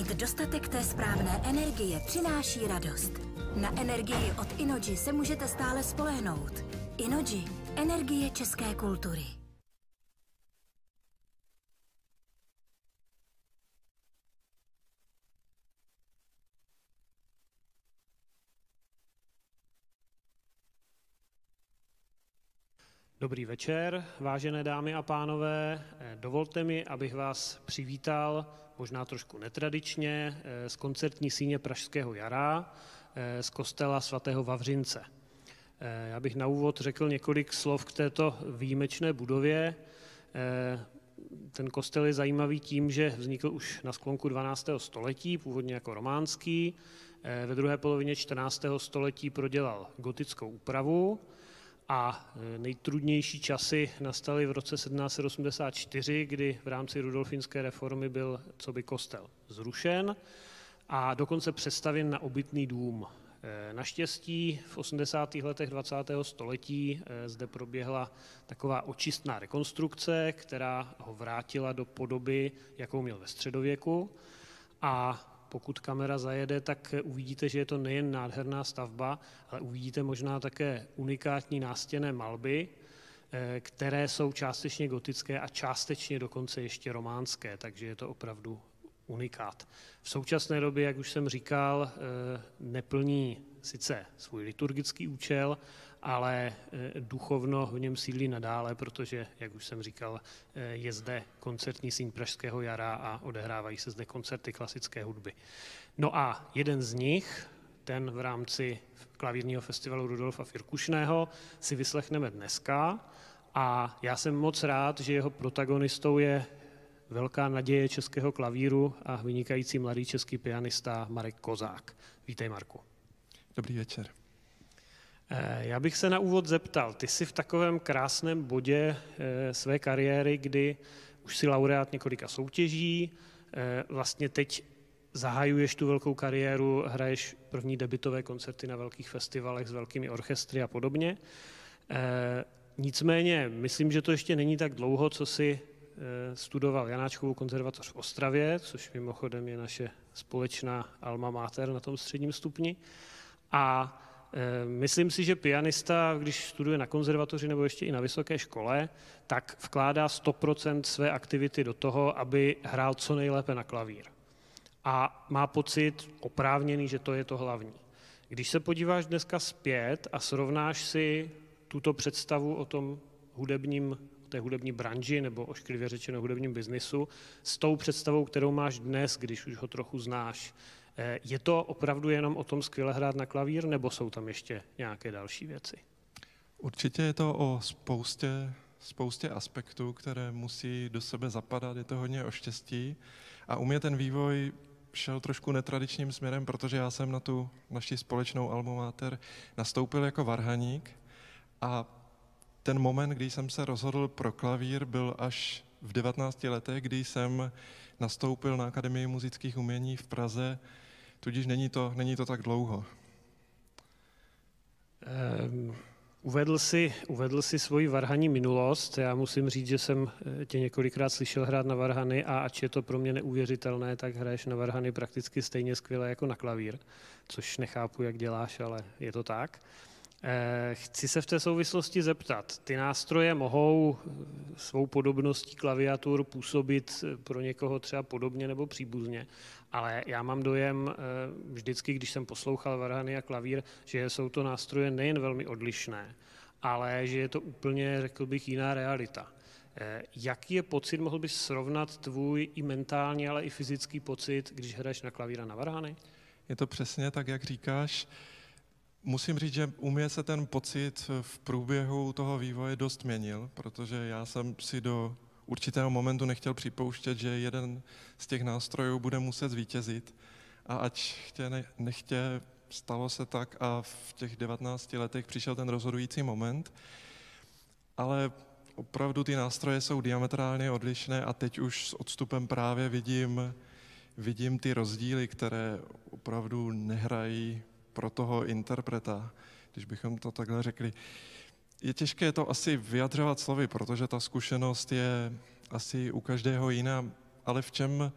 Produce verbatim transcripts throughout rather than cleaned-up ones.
dostatek té správné energie přináší radost. Na energii od Innogy se můžete stále spolehnout. Innogy. Energie české kultury. Dobrý večer, vážené dámy a pánové. Dovolte mi, abych vás přivítal, možná trošku netradičně, z koncertní síně Pražského jara, z kostela svatého Vavřince. Já bych na úvod řekl několik slov k této výjimečné budově. Ten kostel je zajímavý tím, že vznikl už na sklonku dvanáctého století, původně jako románský. Ve druhé polovině čtrnáctého století prodělal gotickou úpravu a nejtrudnější časy nastaly v roce sedmnáct set osmdesát čtyři, kdy v rámci rudolfinské reformy byl coby kostel zrušen a dokonce přestavěn na obytný dům. Naštěstí v osmdesátých letech dvacátého století zde proběhla taková očistná rekonstrukce, která ho vrátila do podoby, jakou měl ve středověku. A pokud kamera zajede, tak uvidíte, že je to nejen nádherná stavba, ale uvidíte možná také unikátní nástěnné malby, které jsou částečně gotické a částečně dokonce ještě románské, takže je to opravdu unikát. V současné době, jak už jsem říkal, neplní sice svůj liturgický účel, ale duchovno v něm sídlí nadále, protože, jak už jsem říkal, je zde koncertní síň Pražského jara a odehrávají se zde koncerty klasické hudby. No a jeden z nich, ten v rámci klavírního festivalu Rudolfa Firkušného, si vyslechneme dneska a já jsem moc rád, že jeho protagonistou je velká naděje českého klavíru a vynikající mladý český pianista Marek Kozák. Vítej, Marku. Dobrý večer. Já bych se na úvod zeptal, ty jsi v takovém krásném bodě své kariéry, kdy už jsi laureát několika soutěží, vlastně teď zahajuješ tu velkou kariéru, hraješ první debutové koncerty na velkých festivalech s velkými orchestry a podobně. Nicméně, myslím, že to ještě není tak dlouho, co jsi studoval Janáčkovu konzervatoř v Ostravě, což mimochodem je naše společná alma mater na tom středním stupni. A myslím si, že pianista, když studuje na konzervatoři nebo ještě i na vysoké škole, tak vkládá sto procent své aktivity do toho, aby hrál co nejlépe na klavír. A má pocit oprávněný, že to je to hlavní. Když se podíváš dneska zpět a srovnáš si tuto představu o tom hudebním, té hudební branži nebo ošklivě řečeno hudebním biznisu s tou představou, kterou máš dnes, když už ho trochu znáš, je to opravdu jenom o tom skvěle hrát na klavír, nebo jsou tam ještě nějaké další věci? Určitě je to o spoustě, spoustě aspektů, které musí do sebe zapadat, je to hodně o štěstí. A u mě ten vývoj šel trošku netradičním směrem, protože já jsem na tu naši společnou alma mater nastoupil jako varhaník a ten moment, kdy jsem se rozhodl pro klavír, byl až v devatenácti letech, kdy jsem nastoupil na Akademii muzických umění v Praze, tudíž není to, není to tak dlouho. Um, uvedl jsi, uvedl jsi svoji varhaní minulost. Já musím říct, že jsem tě několikrát slyšel hrát na varhany a ač je to pro mě neuvěřitelné, tak hraješ na varhany prakticky stejně skvěle jako na klavír, což nechápu, jak děláš, ale je to tak. Chci se v té souvislosti zeptat, ty nástroje mohou svou podobností klaviatur působit pro někoho třeba podobně nebo příbuzně, ale já mám dojem vždycky, když jsem poslouchal varhany a klavír, že jsou to nástroje nejen velmi odlišné, ale že je to úplně, řekl bych, jiná realita. Jaký je pocit, mohl bys srovnat tvůj i mentální, ale i fyzický pocit, když hraješ na klavír a na varhany? Je to přesně tak, jak říkáš. Musím říct, že u mě se ten pocit v průběhu toho vývoje dost měnil, protože já jsem si do určitého momentu nechtěl připouštět, že jeden z těch nástrojů bude muset zvítězit. A ať chtě ne, nechtě, stalo se tak a v těch devatenácti letech přišel ten rozhodující moment. Ale opravdu ty nástroje jsou diametrálně odlišné a teď už s odstupem právě vidím, vidím ty rozdíly, které opravdu nehrají pro toho interpreta, když bychom to takhle řekli. Je těžké to asi vyjadřovat slovy, protože ta zkušenost je asi u každého jiná, ale v čem,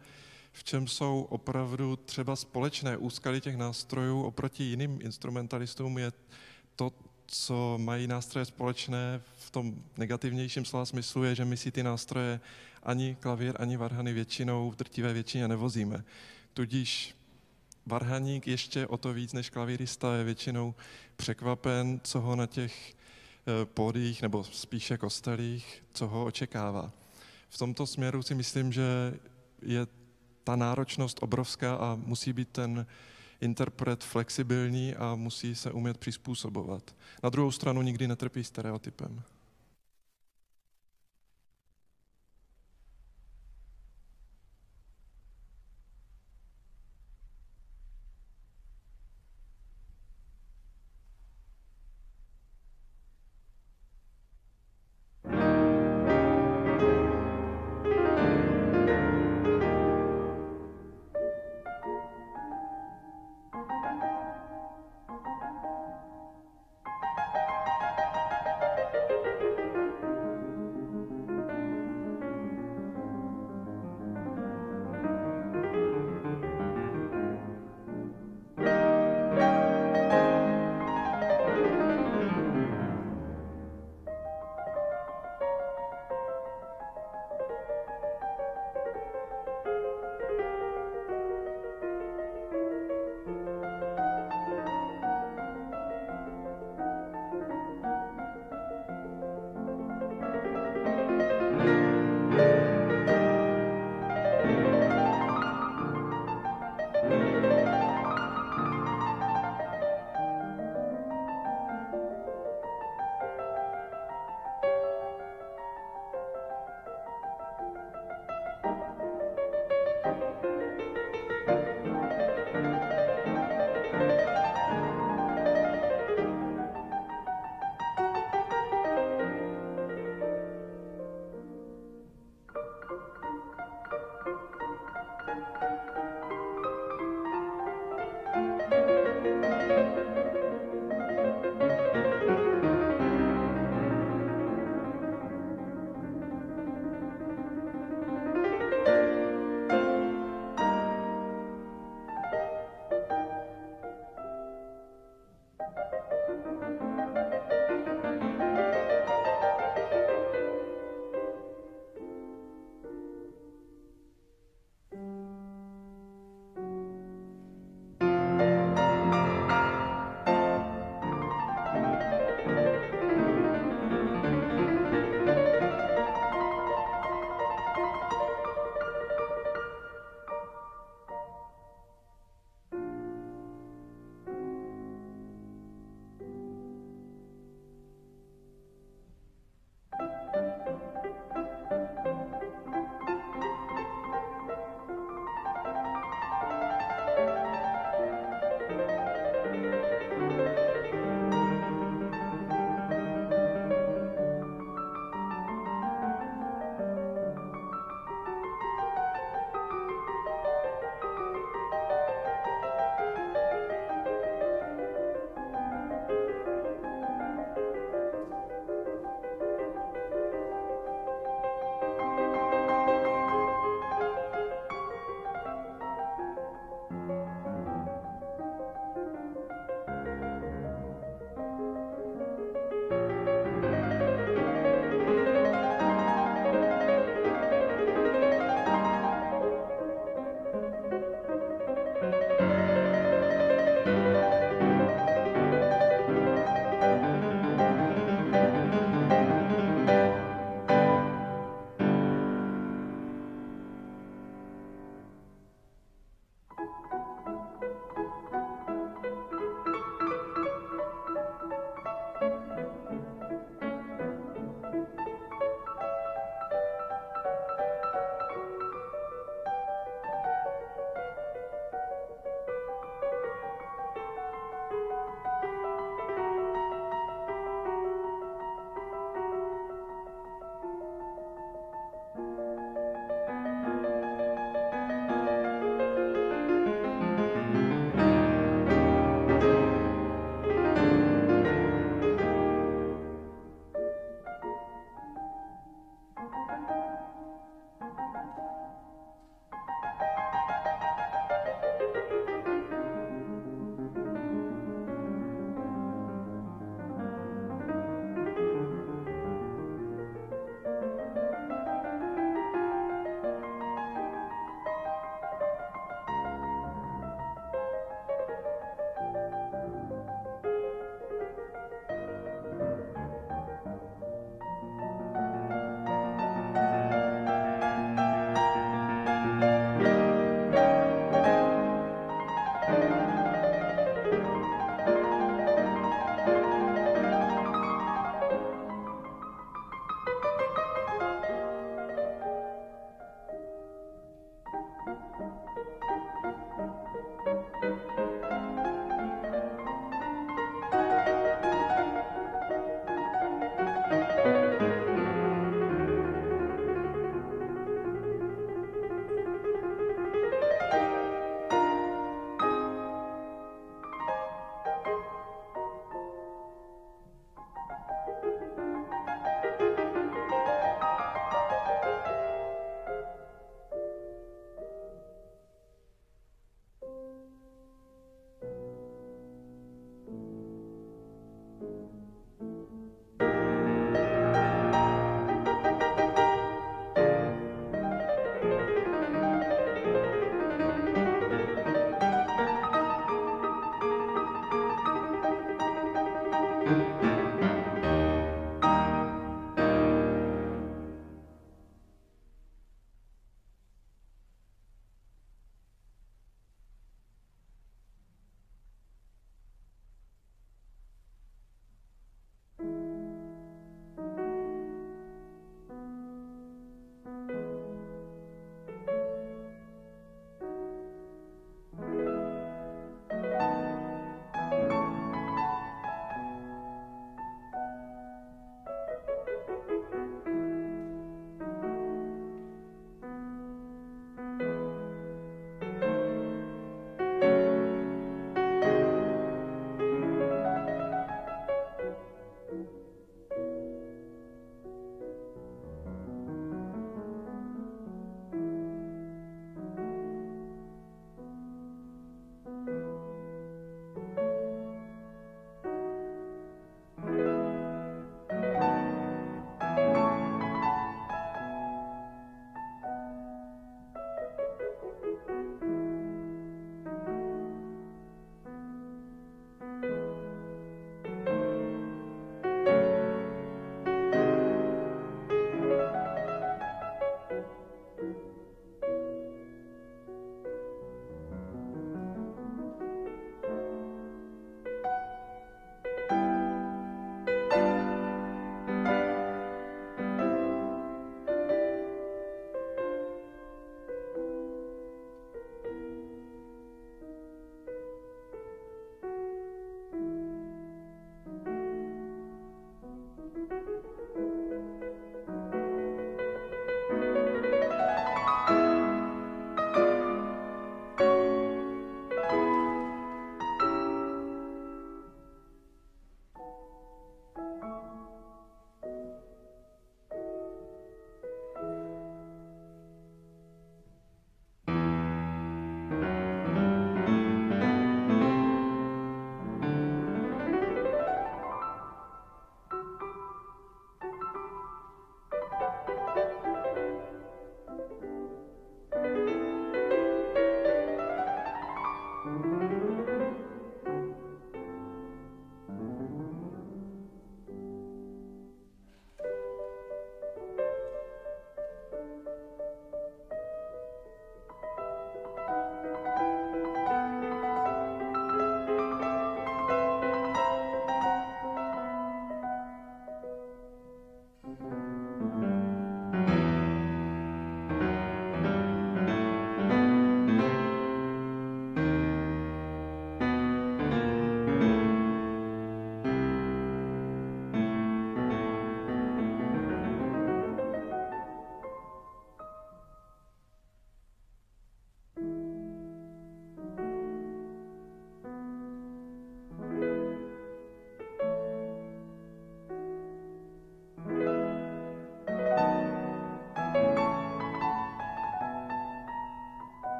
v čem jsou opravdu třeba společné úskaly těch nástrojů oproti jiným instrumentalistům, je to, co mají nástroje společné v tom negativnějším slova smyslu, je, že my si ty nástroje ani klavír, ani varhany většinou v drtivé většině nevozíme. Tudíž varhaník ještě o to víc než klavírista je většinou překvapen, co ho na těch pódiích nebo spíše kostelích, co ho očekává. V tomto směru si myslím, že je ta náročnost obrovská a musí být ten interpret flexibilní a musí se umět přizpůsobovat. Na druhou stranu nikdy netrpí stereotypem.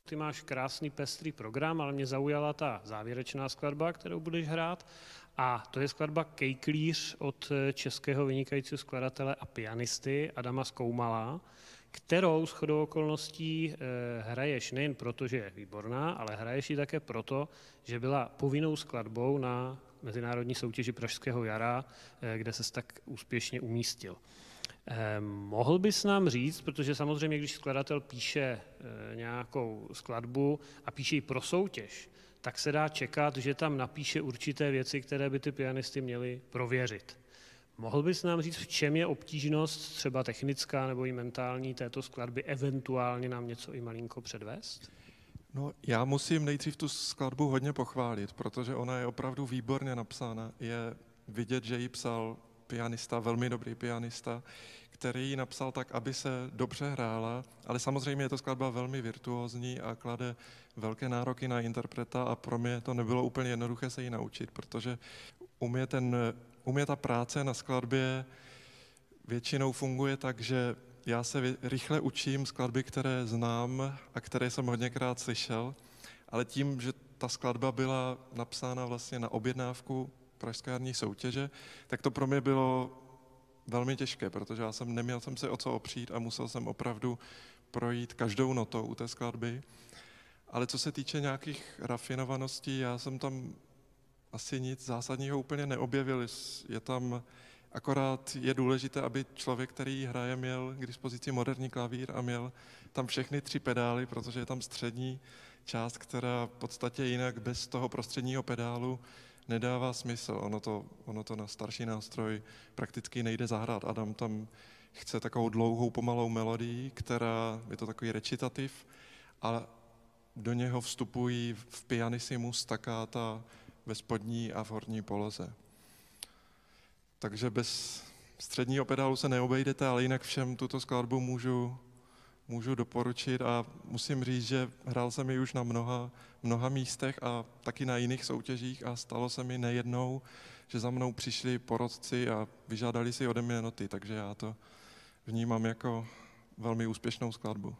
Ty máš krásný pestrý program, ale mě zaujala ta závěrečná skladba, kterou budeš hrát. A to je skladba Kejklíř od českého vynikajícího skladatele a pianisty Adama Skoumala, kterou shodou okolností hraješ nejen proto, že je výborná, ale hraješ ji také proto, že byla povinnou skladbou na mezinárodní soutěži Pražského jara, kde ses tak úspěšně umístil. Eh, mohl bys nám říct, protože samozřejmě, když skladatel píše eh, nějakou skladbu a píše ji pro soutěž, tak se dá čekat, že tam napíše určité věci, které by ty pianisty měli prověřit. Mohl bys nám říct, v čem je obtížnost, třeba technická nebo i mentální této skladby, eventuálně nám něco i malinko předvést? No, já musím nejdřív tu skladbu hodně pochválit, protože ona je opravdu výborně napsána. Je vidět, že ji psal pianista, velmi dobrý pianista, který ji napsal tak, aby se dobře hrála, ale samozřejmě je to skladba velmi virtuózní a klade velké nároky na interpreta a pro mě to nebylo úplně jednoduché se ji naučit, protože u mě, ten, u mě ta práce na skladbě většinou funguje tak, že já se rychle učím skladby, které znám a které jsem hodněkrát slyšel, ale tím, že ta skladba byla napsána vlastně na objednávku pražské jarní soutěže, tak to pro mě bylo velmi těžké, protože já jsem neměl jsem se o co opřít a musel jsem opravdu projít každou notou u té skladby. Ale co se týče nějakých rafinovaností, já jsem tam asi nic zásadního úplně neobjevil. Je tam akorát je důležité, aby člověk, který hraje, měl k dispozici moderní klavír a měl tam všechny tři pedály, protože je tam střední část, která v podstatě jinak bez toho prostředního pedálu nedává smysl. Ono to, ono to na starší nástroj prakticky nejde zahrát. Adam tam chce takovou dlouhou, pomalou melodii, která je to takový recitativ, a do něho vstupují v pianissimo staccato ve spodní a v horní poloze. Takže bez středního pedálu se neobejdete, ale jinak všem tuto skladbu můžu, můžu doporučit a musím říct, že hrál jsem ji už na mnoha, mnoha místech a taky na jiných soutěžích a stalo se mi nejednou, že za mnou přišli porotci a vyžádali si ode mě noty, takže já to vnímám jako velmi úspěšnou skladbu.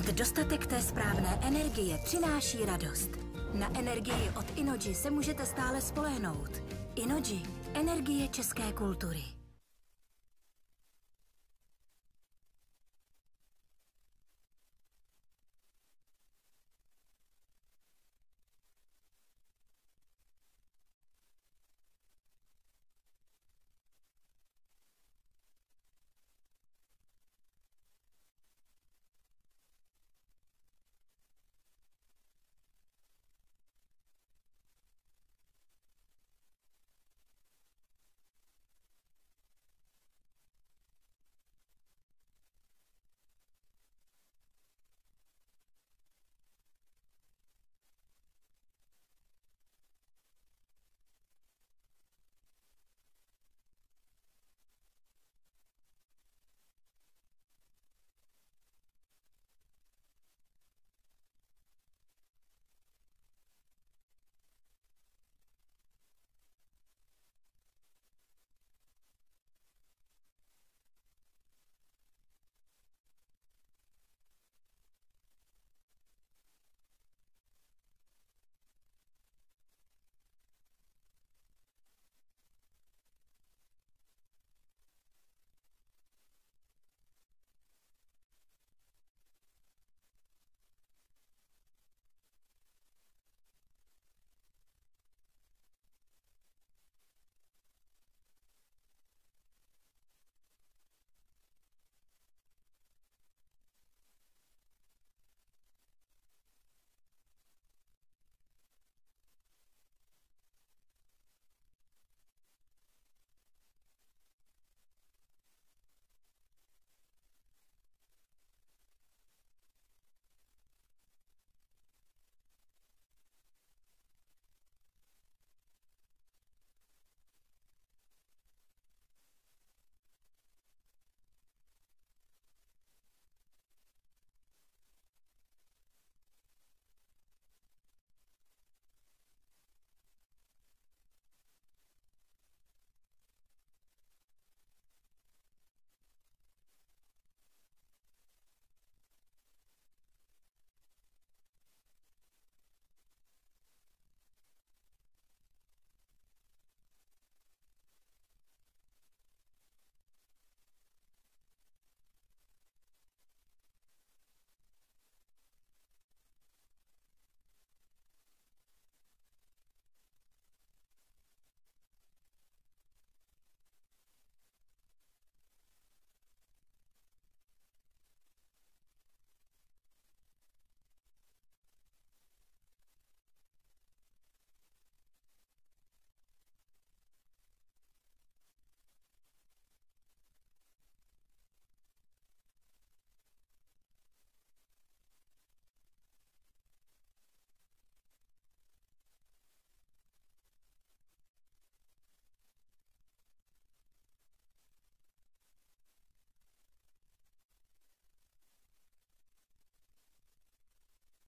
Mít dostatek té správné energie přináší radost. Na energii od Inoji se můžete stále spolehnout. Inoji, energie české kultury.